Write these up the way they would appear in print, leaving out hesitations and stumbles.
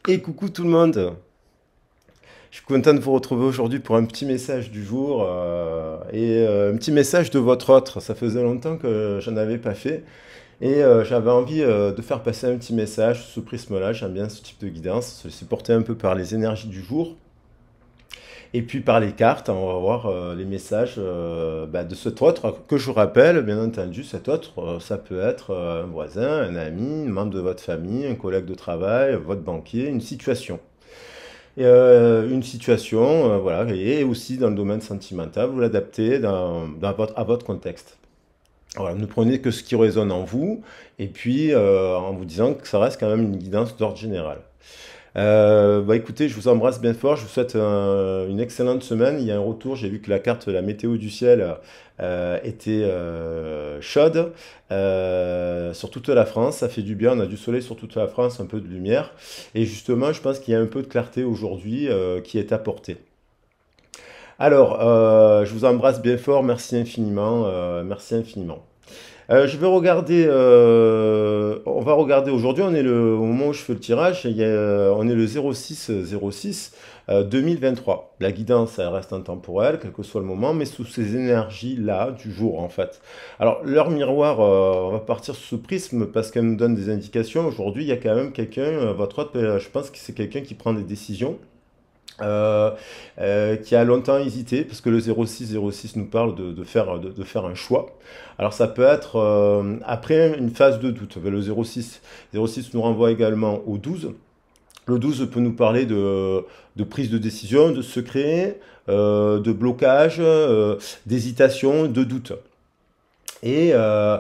Et coucou tout le monde! Je suis content de vous retrouver aujourd'hui pour un petit message du jour un petit message de votre autre. Ça faisait longtemps que j'en avais pas fait j'avais envie de faire passer un petit message sous ce prisme-là. J'aime bien ce type de guidance, se laisser porter un peu par les énergies du jour et puis par les cartes. On va voir les messages de cet autre que je vous rappelle, bien entendu. Cet autre, ça peut être un voisin, un ami, un membre de votre famille, un collègue de travail, votre banquier, une situation. Une situation, voilà, et aussi dans le domaine sentimental, vous l'adaptez à votre contexte. Voilà, ne prenez que ce qui résonne en vous, et puis en vous disant que ça reste quand même une guidance d'ordre général. Écoutez, je vous embrasse bien fort, je vous souhaite une excellente semaine. Il y a un retour, j'ai vu que la carte, la météo du ciel était chaude sur toute la France. Ça fait du bien, on a du soleil sur toute la France, un peu de lumière. Et justement, je pense qu'il y a un peu de clarté aujourd'hui qui est apportée. Alors, je vous embrasse bien fort, merci infiniment, merci infiniment. Je vais regarder, on va regarder aujourd'hui, au moment où je fais le tirage, on est le 06 2023. La guidance, elle reste intemporelle, quel que soit le moment, mais sous ces énergies-là du jour, en fait. Alors, l'heure miroir, on va partir sous ce prisme parce qu'elle nous donne des indications. Aujourd'hui, il y a quand même quelqu'un, votre hôte, je pense que c'est quelqu'un qui prend des décisions euh, qui a longtemps hésité, parce que le 06 nous parle de faire un choix. Alors ça peut être après une phase de doute. Le 06 nous renvoie également au 12. Le 12 peut nous parler de prise de décision, de secret, de blocage, d'hésitation, de doute. Et, euh,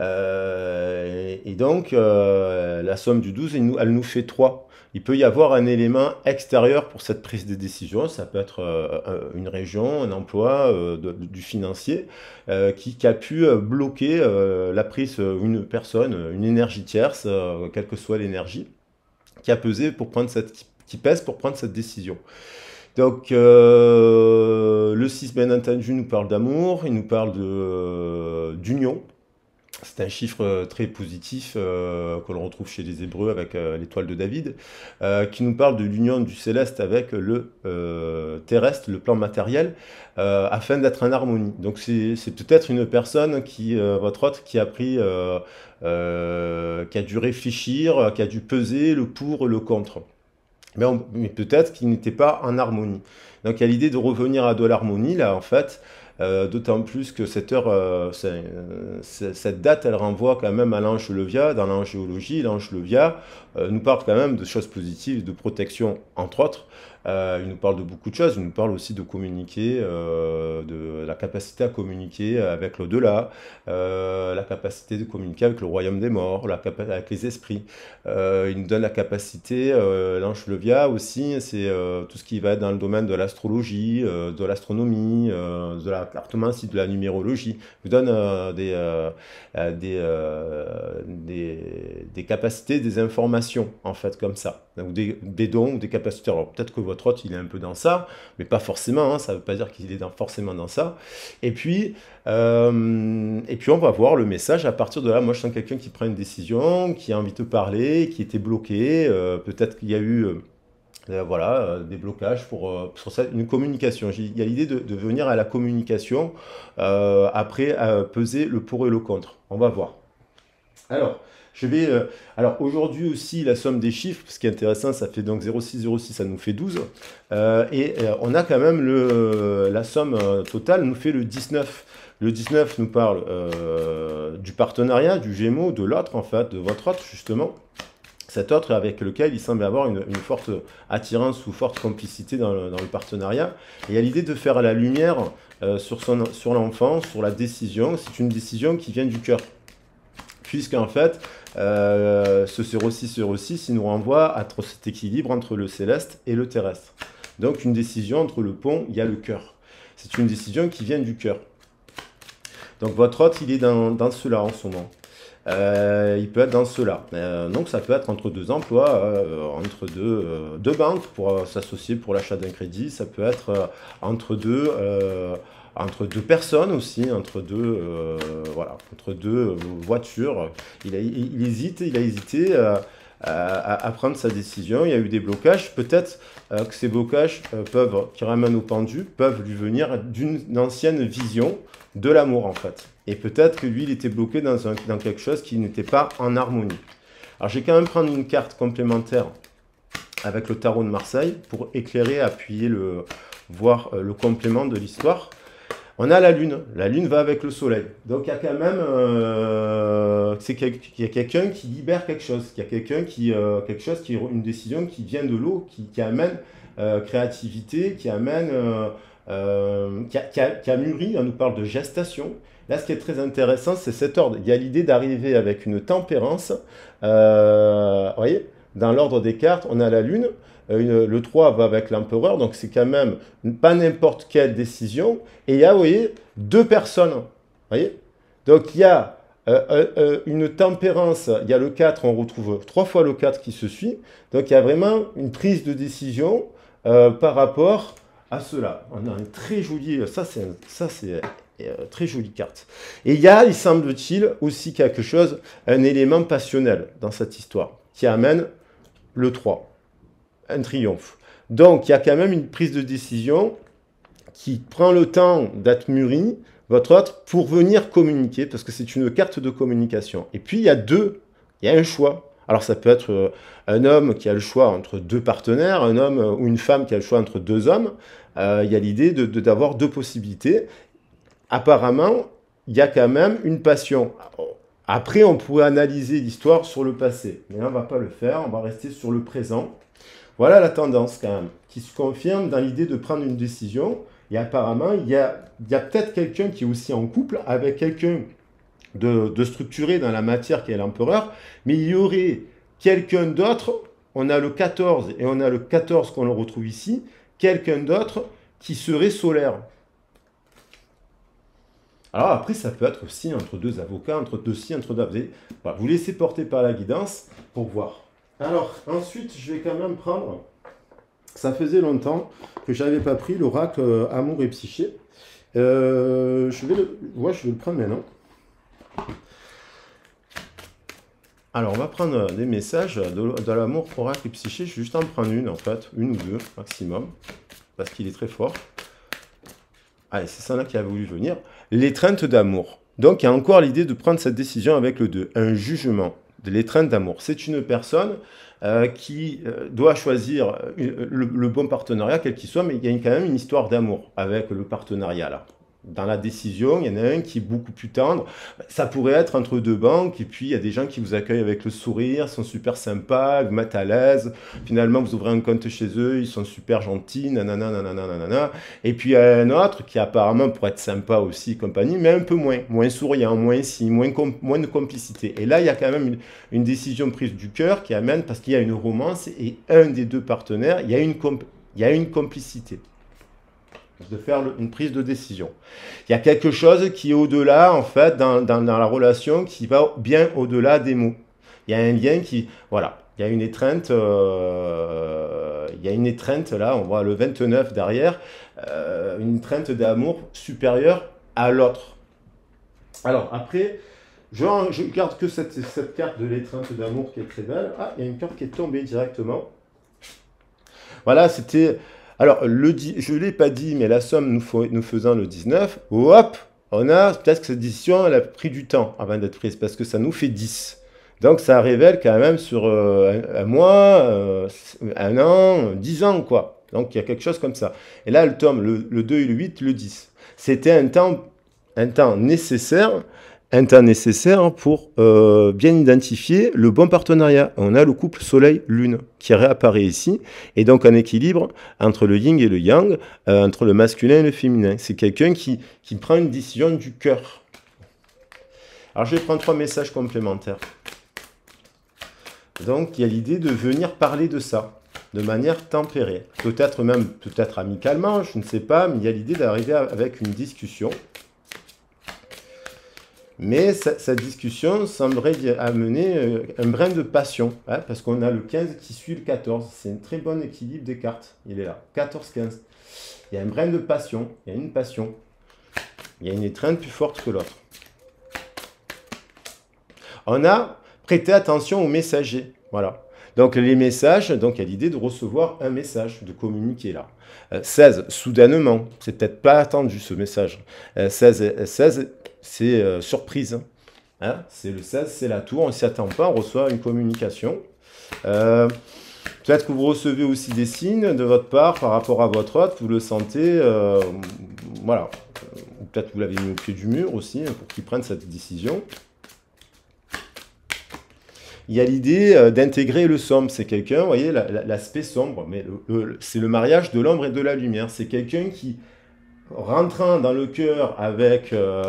la somme du 12, elle nous fait 3. Il peut y avoir un élément extérieur pour cette prise de décision. Ça peut être une région, un emploi, du financier, qui a pu bloquer la prise, une personne, une énergie tierce, quelle que soit l'énergie, qui a pesé pour prendre qui pèse pour prendre cette décision. Donc, le 6, bien entendu, nous parle d'amour, il nous parle d'union. C'est un chiffre très positif que l'on retrouve chez les Hébreux avec l'étoile de David, qui nous parle de l'union du céleste avec le terrestre, le plan matériel, afin d'être en harmonie. Donc c'est peut-être une personne votre hôte, qui a dû réfléchir, qui a dû peser le pour et le contre. Mais peut-être qu'il n'était pas en harmonie. Donc il y a l'idée de revenir à de l'harmonie, là, en fait, d'autant plus que cette date, elle renvoie quand même à l'ange Levia, dans l'angéologie. L'ange Levia nous parle quand même de choses positives, de protection, entre autres. Il nous parle de beaucoup de choses, il nous parle aussi de communiquer, de la capacité à communiquer avec l'au-delà, la capacité de communiquer avec le royaume des morts, avec les esprits. Il nous donne la capacité, l'ange Levia aussi, c'est tout ce qui va être dans le domaine de l'astrologie, de l'astronomie, de la cartomancie, de la numérologie. Il nous donne des capacités, des informations, en fait, comme ça. Donc des dons ou des capacités. Alors peut-être que votre hôte, il est un peu dans ça, mais pas forcément, hein, ça ne veut pas dire qu'il est forcément dans ça. Et puis on va voir le message à partir de là. Moi, je sens quelqu'un qui prend une décision, qui a envie de parler, qui était bloqué. Peut-être qu'il y a eu voilà, des blocages pour ça, une communication. Il y a l'idée de venir à la communication après peser le pour et le contre. On va voir. Alors, je vais. Alors, aujourd'hui aussi, la somme des chiffres, ce qui est intéressant, ça fait donc 06, ça nous fait 12. On a quand même la somme totale, nous fait le 19. Le 19 nous parle du partenariat, du Gémeaux, de l'autre, en fait, de votre autre, justement. Cet autre avec lequel il semble avoir une forte attirance ou forte complicité dans le partenariat. Et il y a l'idée de faire la lumière sur l'enfant, sur la décision. C'est une décision qui vient du cœur puisqu'en fait, ce 06, il nous renvoie à cet équilibre entre le céleste et le terrestre. Donc une décision entre le pont, il y a le cœur. C'est une décision qui vient du cœur. Donc votre hôte, il est dans cela en ce moment. Il peut être dans cela. Donc ça peut être entre deux emplois, entre deux banques pour s'associer pour l'achat d'un crédit. Ça peut être entre deux personnes aussi, voilà, entre deux voitures. Il a hésité à prendre sa décision. Il y a eu des blocages. Peut-être que ces blocages qui ramènent au pendu, peuvent lui venir d'une ancienne vision de l'amour, en fait. Et peut-être que lui, il était bloqué dans quelque chose qui n'était pas en harmonie. Alors, je vais quand même prendre une carte complémentaire avec le tarot de Marseille pour éclairer, appuyer, voir le complément de l'histoire. On a la lune. La lune va avec le soleil. Donc, il y a quand même il y a quelqu'un qui libère quelque chose. Il y a quelqu'un une décision qui vient de l'eau, qui amène créativité, qui amène, qui a mûri. On nous parle de gestation. Là, ce qui est très intéressant, c'est cet ordre. Il y a l'idée d'arriver avec une tempérance. Vous voyez, dans l'ordre des cartes, on a la lune. Le 3 va avec l'empereur, donc c'est quand même pas n'importe quelle décision. Et il y a, vous voyez, deux personnes. Vous voyez, donc il y a une tempérance, il y a le 4, on retrouve 3 fois le 4 qui se suit. Donc il y a vraiment une prise de décision par rapport à cela. On a une très jolie, ça c'est très jolie carte. Et il y a, il semble-t-il, aussi quelque chose, un élément passionnel dans cette histoire, qui amène le 3. Un triomphe. Donc, il y a quand même une prise de décision qui prend le temps d'être mûrie, votre autre, pour venir communiquer, parce que c'est une carte de communication. Et puis, il y a un choix. Alors, ça peut être un homme qui a le choix entre deux partenaires, un homme ou une femme qui a le choix entre deux hommes. Il y a l'idée d'avoir deux possibilités. Apparemment, il y a quand même une passion. Après, on pourrait analyser l'histoire sur le passé. Mais là, on ne va pas le faire, on va rester sur le présent. Voilà la tendance quand même, qui se confirme dans l'idée de prendre une décision. Et apparemment, il y a peut-être quelqu'un qui est aussi en couple avec quelqu'un de structuré dans la matière qui est l'empereur, mais il y aurait quelqu'un d'autre, on a le 14 et on a le 14 qu'on le retrouve ici, quelqu'un d'autre qui serait solaire. Alors après, ça peut être aussi entre deux avocats, entre deux ci, entre deux... Voilà, vous laissez porter par la guidance pour voir. Alors, ensuite, je vais quand même prendre... Ça faisait longtemps que je n'avais pas pris l'oracle Amour et Psyché. Je vais le prendre maintenant. Alors, on va prendre des messages de l'amour, oracle et psyché. Je vais juste en prendre une, en fait. Une ou deux, maximum. Parce qu'il est très fort. Allez, c'est ça là qui a voulu venir. L'étreinte d'amour. Donc, il y a encore l'idée de prendre cette décision avec le 2. Un jugement de l'étreinte d'amour. C'est une personne qui doit choisir le bon partenariat, quel qu'il soit, mais il y a quand même une histoire d'amour avec le partenariat là. Dans la décision, il y en a un qui est beaucoup plus tendre. Ça pourrait être entre deux banques, et puis il y a des gens qui vous accueillent avec le sourire, sont super sympas, vous mettent à l'aise. Finalement, vous ouvrez un compte chez eux, ils sont super gentils, nanana, nanana, nanana. Et puis il y a un autre qui apparemment pourrait être sympa aussi, compagnie, mais un peu moins souriant, moins de complicité. Et là, il y a quand même une décision prise du cœur qui amène, parce qu'il y a une romance, et un des deux partenaires, il y a une complicité. De faire une prise de décision. Il y a quelque chose qui est au-delà, en fait, dans la relation, qui va bien au-delà des mots. Il y a un lien qui... Voilà. Il y a une étreinte, là, on voit le 29 derrière, une étreinte d'amour supérieure à l'autre. Alors, après, je garde que cette carte de l'étreinte d'amour qui est très belle. Ah, il y a une carte qui est tombée directement. Voilà, c'était... Alors, je ne l'ai pas dit, mais la somme nous faisant le 19, hop, on a peut-être que cette décision, elle a pris du temps avant d'être prise, parce que ça nous fait 10. Donc, ça révèle quand même sur un mois, un an, 10 ans, quoi. Donc, il y a quelque chose comme ça. Et là, elle tombe le 2 et le 8, le 10. C'était un temps nécessaire pour bien identifier le bon partenariat. On a le couple Soleil-Lune qui réapparaît ici, et donc un équilibre entre le yin et le yang, entre le masculin et le féminin. C'est quelqu'un qui prend une décision du cœur. Alors je vais prendre 3 messages complémentaires. Donc il y a l'idée de venir parler de ça, de manière tempérée. Peut-être amicalement, je ne sais pas, mais il y a l'idée d'arriver avec une discussion. Mais cette discussion semblerait amener un brin de passion, hein, parce qu'on a le 15 qui suit le 14. C'est un très bon équilibre des cartes. Il est là, 14-15. Il y a un brin de passion, il y a une passion. Il y a une étreinte plus forte que l'autre. On a prêté attention aux messagers. Voilà. Donc les messages, donc il y a l'idée de recevoir un message, de communiquer là. 16, soudainement, c'est peut-être pas attendu ce message. 16, c'est surprise. Hein, c'est le 16, c'est la tour, on ne s'y attend pas, on reçoit une communication. Peut-être que vous recevez aussi des signes de votre part par rapport à votre hôte, vous le sentez, voilà. Ou peut-être que vous l'avez mis au pied du mur aussi, pour qu'il prenne cette décision. Il y a l'idée d'intégrer le sombre. C'est quelqu'un, vous voyez, l'aspect sombre, mais c'est le mariage de l'ombre et de la lumière. C'est quelqu'un qui, rentrant dans le cœur avec,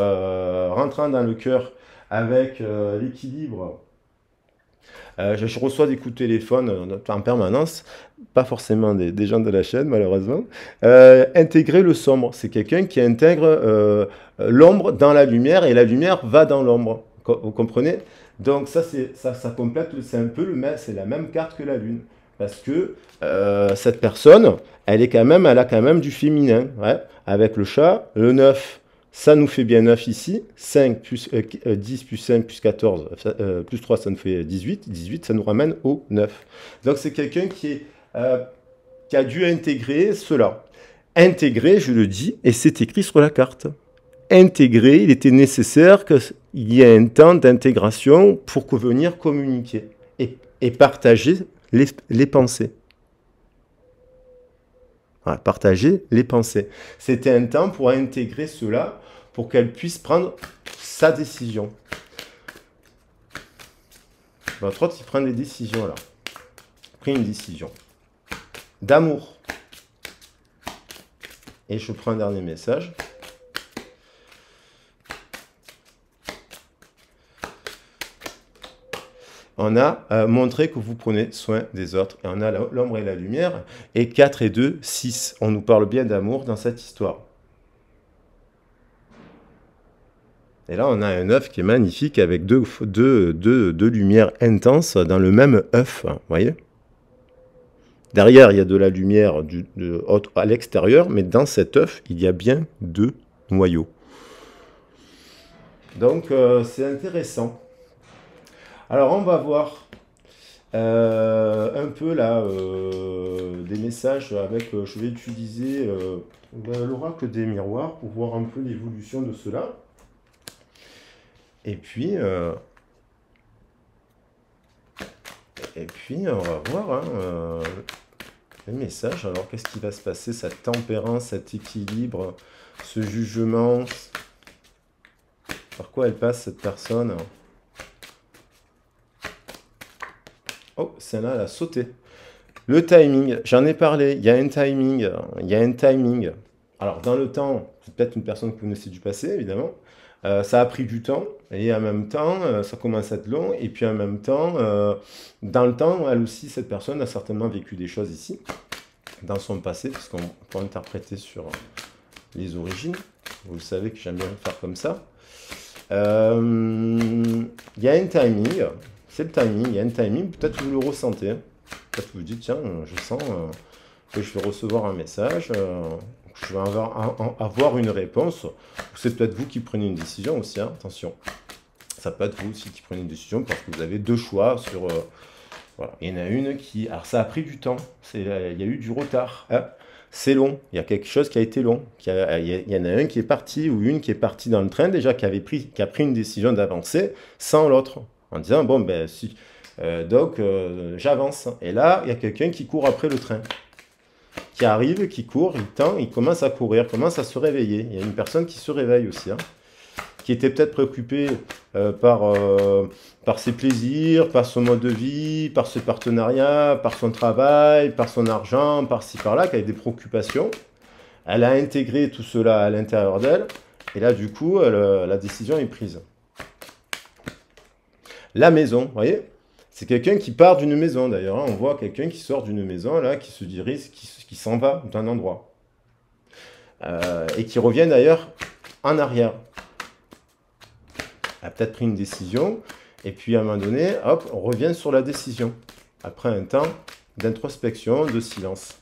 l'équilibre. Je reçois des coups de téléphone en permanence, pas forcément des gens de la chaîne, malheureusement. Intégrer le sombre, c'est quelqu'un qui intègre l'ombre dans la lumière et la lumière va dans l'ombre. Vous comprenez? Donc ça complète, c'est un peu c'est la même carte que la lune. Parce que cette personne, elle a quand même du féminin. Ouais. Avec le chat, le 9, ça nous fait bien 9 ici. 5 plus 10 plus 5 plus 14, plus 3, ça nous fait 18. 18, ça nous ramène au 9. Donc c'est quelqu'un qui a dû intégrer cela. Intégrer, je le dis, et c'est écrit sur la carte. Intégrer, il était nécessaire qu'il y ait un temps d'intégration pour venir communiquer et partager les pensées. Voilà, partager les pensées. C'était un temps pour intégrer cela, pour qu'elle puisse prendre sa décision. Votre autre, il prend des décisions là. Pris une décision d'amour. Et je prends un dernier message. On a montré que vous prenez soin des autres. Et on a l'ombre et la lumière. Et 4 et 2, 6. On nous parle bien d'amour dans cette histoire. Et là, on a un œuf qui est magnifique avec deux lumières intenses dans le même œuf. Vous voyez? Derrière, il y a de la lumière à l'extérieur, mais dans cet œuf, il y a bien 2 noyaux. Donc, c'est intéressant. Alors, on va voir un peu là des messages avec. Je vais utiliser l'oracle des miroirs pour voir un peu l'évolution de cela. Et puis, on va voir les messages. Alors, qu'est-ce qui va se passer? Cette tempérance, cet équilibre, ce jugement. Par quoi elle passe, cette personne? Oh, celle-là, elle a sauté. Le timing, j'en ai parlé. Il y a un timing. Il y a un timing. Alors, dans le temps, c'est peut-être une personne que vous connaissez du passé, évidemment. Ça a pris du temps, et en même temps, ça commence à être long, et puis en même temps, dans le temps, elle aussi, cette personne a certainement vécu des choses ici, dans son passé, parce qu'on peut interpréter sur les origines. Vous le savez que j'aime bien faire comme ça. Il y a un timing, c'est le timing, il y a un timing, peut-être que vous le ressentez. Peut-être que vous vous dites, tiens, je sens que je vais recevoir un message, je vais avoir une réponse. C'est peut-être vous qui prenez une décision aussi, hein, attention. Ça peut être vous aussi qui prenez une décision parce que vous avez 2 choix sur... voilà. Il y en a une qui... Alors ça a pris du temps, il y a eu du retard. Hein. C'est long, il y a quelque chose qui a été long. Il y en a un qui est parti ou une qui est partie dans le train déjà, qui a pris une décision d'avancer sans l'autre. En disant, bon, ben, si, donc j'avance. Et là, il y a quelqu'un qui court après le train. Qui arrive, qui court, il tend, il commence à courir, commence à se réveiller. Il y a une personne qui se réveille aussi, hein, qui était peut-être préoccupée par ses plaisirs, par son mode de vie, par ses partenariats, par son travail, par son argent, par-ci, par-là, qui avait des préoccupations. Elle a intégré tout cela à l'intérieur d'elle, et là, du coup, la décision est prise. La maison, vous voyez? C'est quelqu'un qui part d'une maison, d'ailleurs. Hein. On voit quelqu'un qui sort d'une maison, là, qui se dirige, qui s'en va d'un endroit. Et qui revient, d'ailleurs, en arrière. Elle a peut-être pris une décision, et puis, à un moment donné, hop, on revient sur la décision. Après un temps d'introspection, de silence.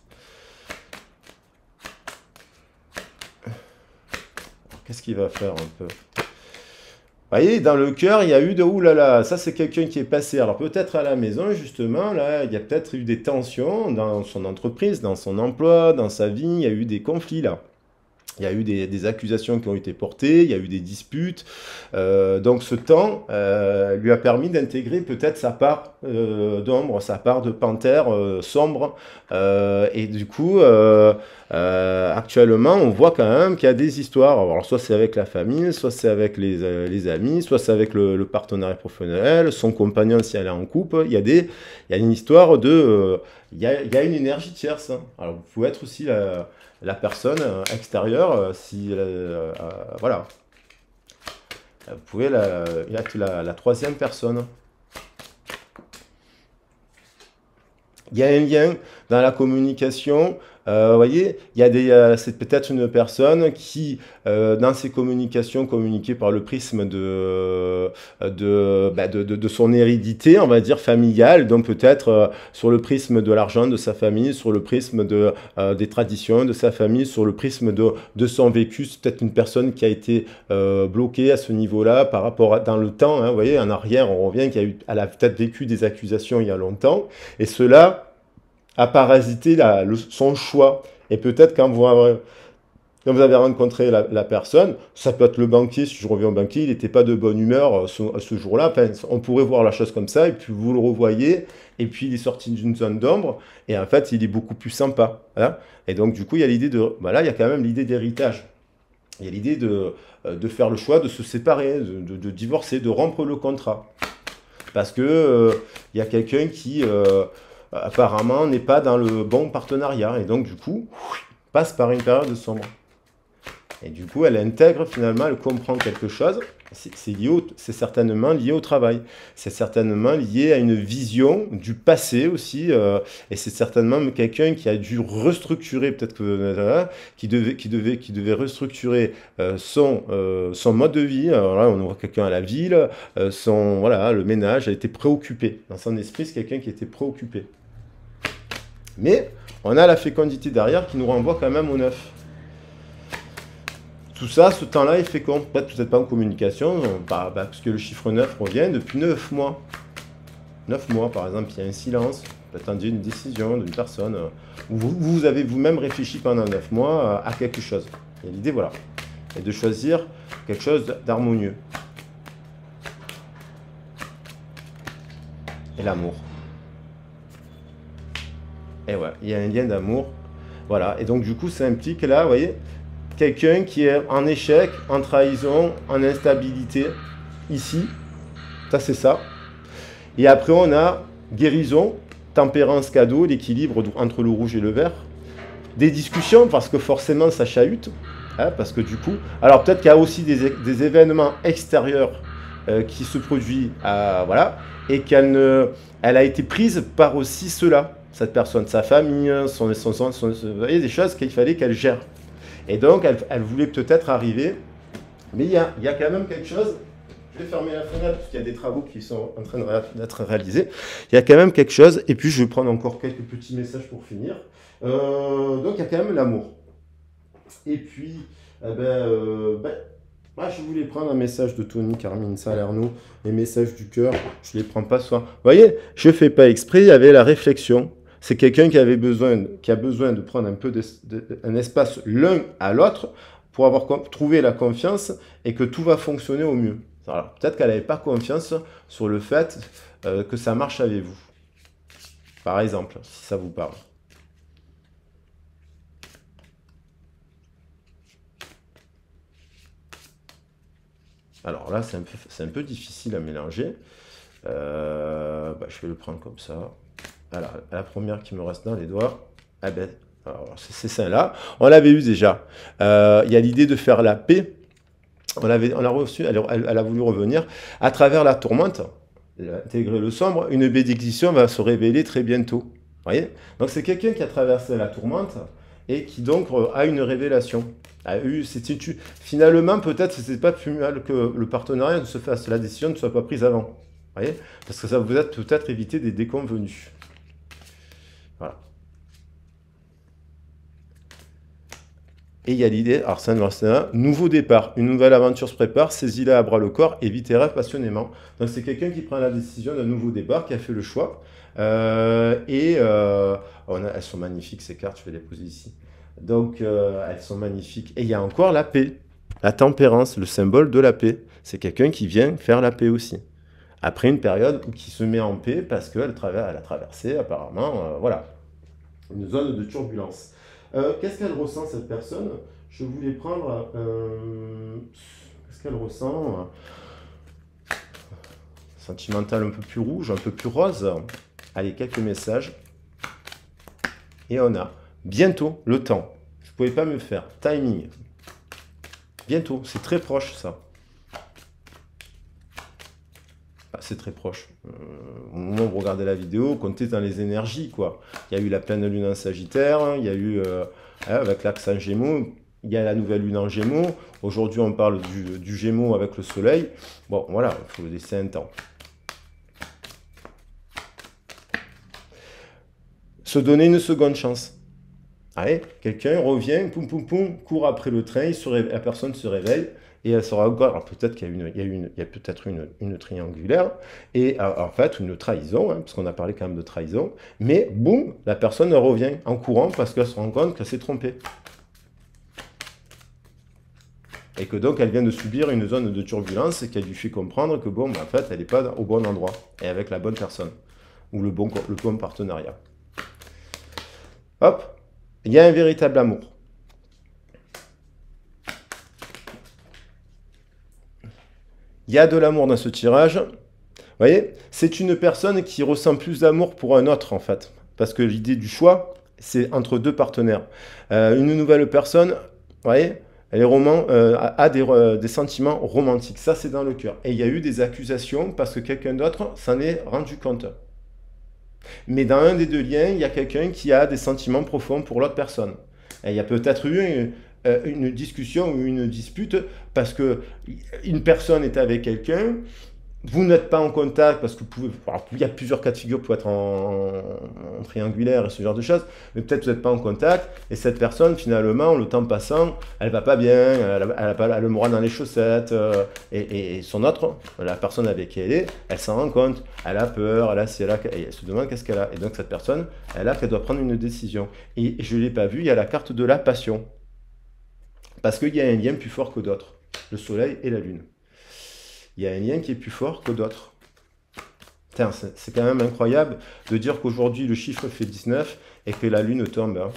Qu'est-ce qu'il va faire, un peu? voyez, dans le cœur, il y a eu de oulala, ça c'est quelqu'un qui est passé. Alors peut-être à la maison, justement, là, il y a peut-être eu des tensions dans son entreprise, dans son emploi, dans sa vie, il y a eu des conflits là. Il y a eu des accusations qui ont été portées, il y a eu des disputes. Donc ce temps lui a permis d'intégrer peut-être sa part d'ombre, sa part de panthère sombre. Et du coup, actuellement, on voit quand même qu'il y a des histoires. Alors soit c'est avec la famille, soit c'est avec les amis, soit c'est avec le partenariat professionnel, son compagnon si elle est en couple. Il y a une histoire de... il y a une énergie tierce, hein. Alors vous pouvez être aussi la personne extérieure, si voilà, vous pouvez être la troisième personne. Il y a un lien dans la communication. Vous voyez, c'est peut-être une personne qui, dans ses communications, communiquait par le prisme de son hérédité, on va dire, familiale, donc peut-être sur le prisme de l'argent de sa famille, sur le prisme des traditions de sa famille, sur le prisme de son vécu. C'est peut-être une personne qui a été bloquée à ce niveau-là par rapport dans le temps. Hein, vous voyez, en arrière, on revient elle a peut-être vécu des accusations il y a longtemps, et cela a parasité son choix. Et peut-être quand vous avez rencontré la personne, ça peut être le banquier, si je reviens au banquier, il n'était pas de bonne humeur ce jour-là. Enfin, on pourrait voir la chose comme ça, et puis vous le revoyez, et puis il est sorti d'une zone d'ombre, et en fait, il est beaucoup plus sympa. Hein. Et donc, du coup, il y a l'idée de... Voilà, il y a quand même l'idée d'héritage. Il y a l'idée de faire le choix de se séparer, de divorcer, de rompre le contrat. Parce que il y a quelqu'un qui... apparemment n'est pas dans le bon partenariat et donc du coup passe par une période sombre et du coup elle intègre finalement, elle comprend quelque chose, c'est certainement lié au travail, c'est certainement lié à une vision du passé aussi, et c'est certainement quelqu'un qui a dû restructurer, peut-être que qui devait restructurer son mode de vie. Alors là on voit quelqu'un à la ville, voilà, le ménage a été préoccupé dans son esprit, c'est quelqu'un qui était préoccupé. Mais on a la fécondité derrière qui nous renvoie quand même au 9. Tout ça, ce temps-là est fécond. Peut-être pas en communication, parce que le chiffre 9 revient depuis 9 mois. 9 mois, par exemple, il y a un silence, attendu une décision d'une personne. Vous avez vous-même réfléchi pendant 9 mois à quelque chose. Et l'idée, voilà, est de choisir quelque chose d'harmonieux. Et l'amour. Et voilà, il y a un lien d'amour. Voilà, et donc du coup, ça implique là, vous voyez, quelqu'un qui est en échec, en trahison, en instabilité, ici. Ça, c'est ça. Et après, on a guérison, tempérance, cadeau, l'équilibre entre le rouge et le vert. Des discussions, parce que forcément, ça chahute. Hein, parce que du coup... Alors, peut-être qu'il y a aussi des événements extérieurs qui se produisent, voilà, et elle a été prise par aussi cela. Cette personne, sa famille, vous voyez, des choses qu'il fallait qu'elle gère. Et donc, elle voulait peut-être arriver, mais il y a quand même quelque chose. Je vais fermer la fenêtre parce qu'il y a des travaux qui sont en train d'être réalisés. Il y a quand même quelque chose, et puis je vais prendre encore quelques petits messages pour finir. Donc, il y a quand même l'amour. Et puis, moi, je voulais prendre un message de Tony Carmine Salerno, les messages du cœur, je ne les prends pas soin. Vous voyez, je ne fais pas exprès, il y avait la réflexion. C'est quelqu'un qui a besoin de prendre un peu un espace l'un à l'autre pour trouver la confiance et que tout va fonctionner au mieux. Alors, peut-être qu'elle n'avait pas confiance sur le fait que ça marche avec vous. Par exemple, si ça vous parle. Alors là, c'est un peu difficile à mélanger. Je vais le prendre comme ça. Voilà, la première qui me reste dans les doigts. Ah ben, c'est celle-là. On l'avait eu déjà. Il y a l'idée de faire la paix. On l'a reçu, elle a voulu revenir. À travers la tourmente, intégrer le sombre, une bénédiction va se révéler très bientôt. Vous voyez? Donc c'est quelqu'un qui a traversé la tourmente et qui donc a une révélation. Finalement, peut-être que ce n'est pas plus mal que le partenariat ne se fasse, la décision ne soit pas prise avant. Vous voyez? Parce que ça vous a peut-être évité des déconvenus. Voilà. Et il y a l'idée, Arsène Lupin, nouveau départ, une nouvelle aventure se prépare, saisis-la à bras le corps et vis tes rêves passionnément. Donc c'est quelqu'un qui prend la décision d'un nouveau départ, qui a fait le choix. Elles sont magnifiques ces cartes, je vais les poser ici. Donc elles sont magnifiques. Et il y a encore la paix, la tempérance, le symbole de la paix. C'est quelqu'un qui vient faire la paix aussi. Après une période où qui se met en paix parce qu'elle a traversé apparemment, voilà, une zone de turbulence. Qu'est-ce qu'elle ressent cette personne? Je voulais prendre. Qu'est-ce qu'elle ressent? Sentimental un peu plus rouge, un peu plus rose. Allez, quelques messages. Et on a bientôt le temps. Vous ne pouvez pas me faire. Timing. Bientôt, c'est très proche ça. C'est très proche. Au moment où vous regardez la vidéo, comptez dans les énergies, quoi. Il y a eu la pleine lune en Sagittaire, il y a eu, avec l'axe en Gémeaux, il y a la nouvelle lune en Gémeaux. Aujourd'hui, on parle du Gémeaux avec le Soleil. Bon, voilà, il faut laisser un temps. Se donner une seconde chance. Allez, quelqu'un revient, poum poum poum, court après le train, la personne se réveille. Et elle sera encore, alors peut-être qu'il y a peut-être une triangulaire, et en fait une trahison, hein, parce qu'on a parlé quand même de trahison, mais boum, la personne revient en courant parce qu'elle se rend compte qu'elle s'est trompée. Et que donc elle vient de subir une zone de turbulence et qu'elle lui fait comprendre que bon, en fait, elle n'est pas au bon endroit, et avec la bonne personne, ou le bon partenariat. Hop, il y a un véritable amour. Il y a de l'amour dans ce tirage. Vous voyez, c'est une personne qui ressent plus d'amour pour un autre, en fait. Parce que l'idée du choix, c'est entre deux partenaires. Une nouvelle personne, vous voyez, elle est a des sentiments romantiques. Ça, c'est dans le cœur. Et il y a eu des accusations parce que quelqu'un d'autre s'en est rendu compte. Mais dans un des deux liens, il y a quelqu'un qui a des sentiments profonds pour l'autre personne. Et il y a peut-être eu une discussion ou une dispute parce que une personne est avec quelqu'un, vous n'êtes pas en contact parce que il y a plusieurs cas de figure pour être en triangulaire et ce genre de choses, mais peut-être vous n'êtes pas en contact et cette personne finalement, le temps passant, elle va pas bien, elle a pas le moral dans les chaussettes et son autre, la personne avec qui elle s'en rend compte, elle a peur, elle se demande qu'est-ce qu'elle a et donc cette personne, qu'elle doit prendre une décision et je l'ai pas vu, il y a la carte de la passion parce qu'il y a un lien plus fort que d'autres, le soleil et la lune. Il y a un lien qui est plus fort que d'autres. C'est quand même incroyable de dire qu'aujourd'hui le chiffre fait 19 et que la lune tombe. Hein.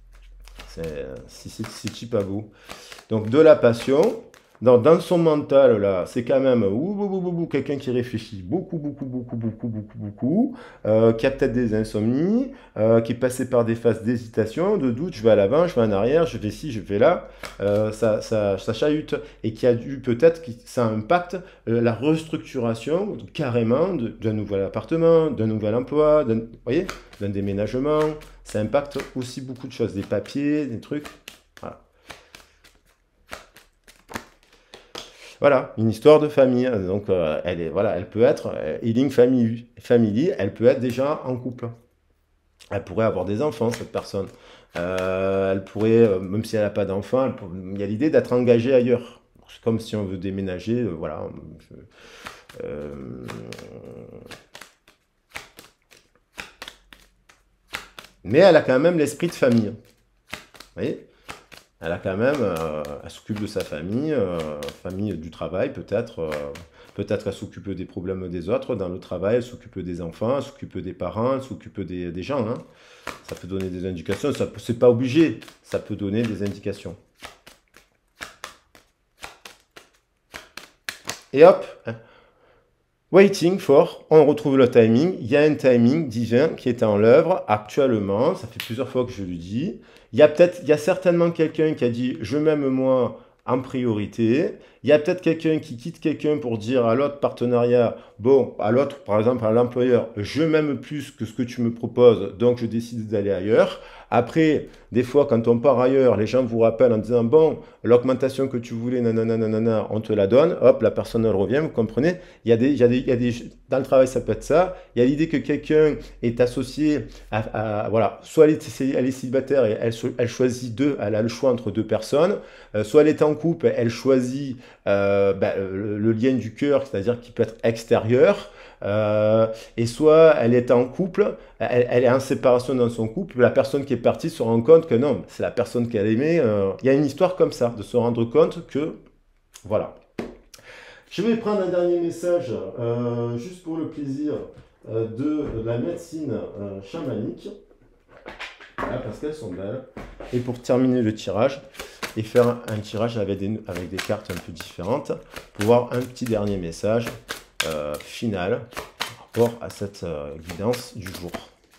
C'est pas beau. Donc de la passion, dans son mental là, c'est quand même quelqu'un qui réfléchit beaucoup, qui a peut-être des insomnies, qui est passé par des phases d'hésitation, de doute, je vais à l'avant, je vais en arrière, je vais ci, je vais là, ça chahute, et qui a dû peut-être, ça impacte la restructuration carrément d'un nouvel appartement, d'un nouvel emploi, vous voyez, d'un déménagement, ça impacte aussi beaucoup de choses, des papiers, des trucs, voilà. Voilà, une histoire de famille. Donc, elle peut être Healing Family, elle peut être déjà en couple. Elle pourrait avoir des enfants, cette personne. Elle pourrait, même si elle n'a pas d'enfants, il y a l'idée d'être engagée ailleurs. C'est comme si on veut déménager, voilà. Mais elle a quand même l'esprit de famille. Vous voyez ? Elle a quand même, elle s'occupe de sa famille, famille du travail peut-être. Peut-être elle s'occupe des problèmes des autres dans le travail, elle s'occupe des enfants, elle s'occupe des parents, elle s'occupe des gens. Hein. Ça peut donner des indications, c'est pas obligé, ça peut donner des indications. Et hop, hein. Waiting for, on retrouve le timing. Il y a un timing divin qui est en l'œuvre actuellement. Ça fait plusieurs fois que je le dis. Il y a certainement quelqu'un qui a dit je m'aime moi en priorité. Il y a peut-être quelqu'un qui quitte quelqu'un pour dire à l'autre partenariat, bon, à l'autre, par exemple à l'employeur, je m'aime plus que ce que tu me proposes, donc je décide d'aller ailleurs. Après, des fois, quand on part ailleurs, les gens vous rappellent en disant, bon, l'augmentation que tu voulais, nanana, nanana, on te la donne. Hop, la personne, elle revient, vous comprenez? Dans le travail, ça peut être ça. Il y a l'idée que quelqu'un est associé voilà, soit elle est célibataire et elle choisit deux, elle a le choix entre deux personnes. Soit elle est en couple, elle choisit le lien du cœur, c'est-à-dire qui peut être extérieur. Et soit elle est en couple, elle est en séparation dans son couple, la personne qui est partie se rend compte que non, c'est la personne qu'elle aimait. Il y a une histoire comme ça, de se rendre compte que, voilà. Je vais prendre un dernier message, juste pour le plaisir de la médecine chamanique, voilà, parce qu'elles sont belles. Et pour terminer le tirage, et faire un tirage avec des cartes un peu différentes, pour voir un petit dernier message final par rapport à cette guidance du jour.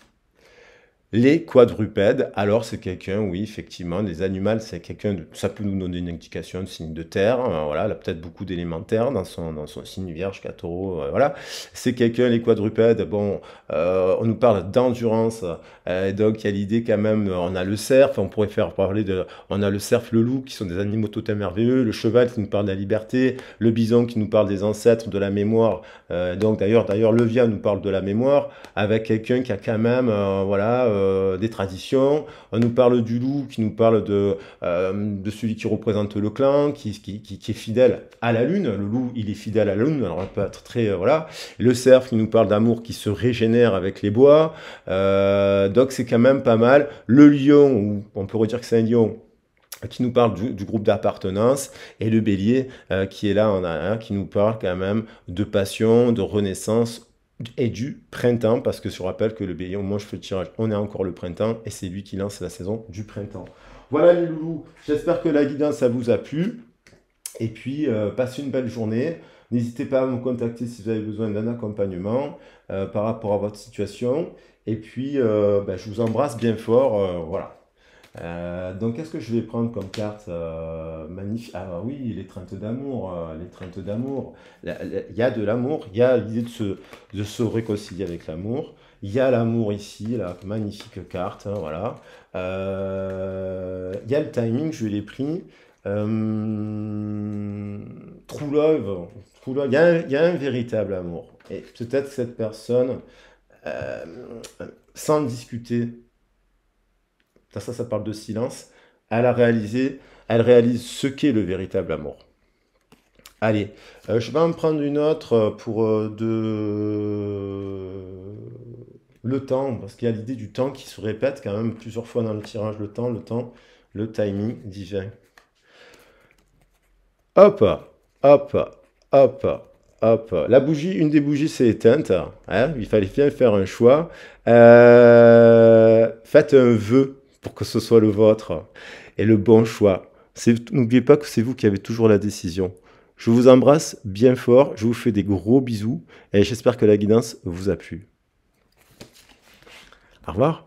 Les quadrupèdes, alors c'est quelqu'un, oui, effectivement, les animaux, c'est quelqu'un, ça peut nous donner une indication de signe de terre, voilà, elle a peut-être beaucoup d'élémentaires dans son signe vierge, taureau, voilà. C'est quelqu'un, les quadrupèdes, bon, on nous parle d'endurance, donc il y a l'idée quand même, on a le cerf, on pourrait faire parler on a le cerf, le loup, qui sont des animaux totems merveilleux, le cheval qui nous parle de la liberté, le bison qui nous parle des ancêtres, de la mémoire, donc d'ailleurs, le via nous parle de la mémoire, avec quelqu'un qui a quand même, voilà, des traditions. On nous parle du loup, qui nous parle de celui qui représente le clan, qui est fidèle à la lune. Le loup, il est fidèle à la lune, alors on peut être très... voilà. Le cerf qui nous parle d'amour qui se régénère avec les bois. Donc c'est quand même pas mal. Le lion, ou on peut redire que c'est un lion, qui nous parle du groupe d'appartenance, et le bélier qui est là en arrière, qui nous parle quand même de passion, de renaissance, et du printemps, parce que je rappelle que le bélier, au moment où je fais le tirage, on est encore le printemps, et c'est lui qui lance la saison du printemps. Voilà les loulous, j'espère que la guidance, ça vous a plu, et puis passez une belle journée. N'hésitez pas à me contacter si vous avez besoin d'un accompagnement par rapport à votre situation, et puis je vous embrasse bien fort, voilà. Donc, qu'est-ce que je vais prendre comme carte magnifique? Ah oui, l'étreinte d'amour, l'étreinte d'amour. Il y a de l'amour, il y a l'idée de se réconcilier avec l'amour. Il y a l'amour ici, la magnifique carte, hein, voilà. Il y a le timing, je l'ai pris. True Love, il y a un véritable amour. Et peut-être que cette personne, euh, sans discuter, ça parle de silence, elle réalise ce qu'est le véritable amour. Allez, je vais en prendre une autre pour le temps, parce qu'il y a l'idée du temps qui se répète quand même plusieurs fois dans le tirage, le timing divin. Hop, hop, hop, hop. La bougie, une des bougies s'est éteinte, hein, il fallait bien faire un choix. Faites un vœu pour que ce soit le vôtre et le bon choix. N'oubliez pas que c'est vous qui avez toujours la décision. Je vous embrasse bien fort, je vous fais des gros bisous et j'espère que la guidance vous a plu. Au revoir.